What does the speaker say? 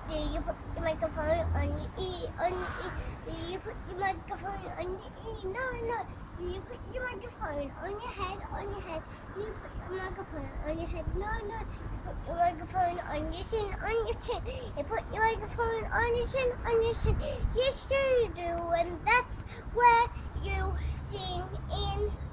Do you put your microphone on your ear? On your ear? Do you put your microphone on your ear? No, no. Do you put your microphone on your head? On your head? Do you put your microphone on your head? No, no. You put your microphone on your chin. On your chin. You put your microphone on your chin. On your chin. Yes, you do, and that's where you sing in.